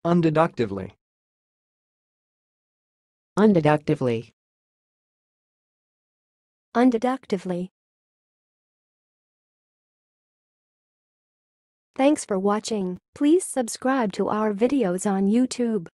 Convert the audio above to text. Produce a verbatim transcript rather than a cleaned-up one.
Undeductively. Undeductively. Undeductively. Thanks for watching. Please subscribe to our videos on YouTube.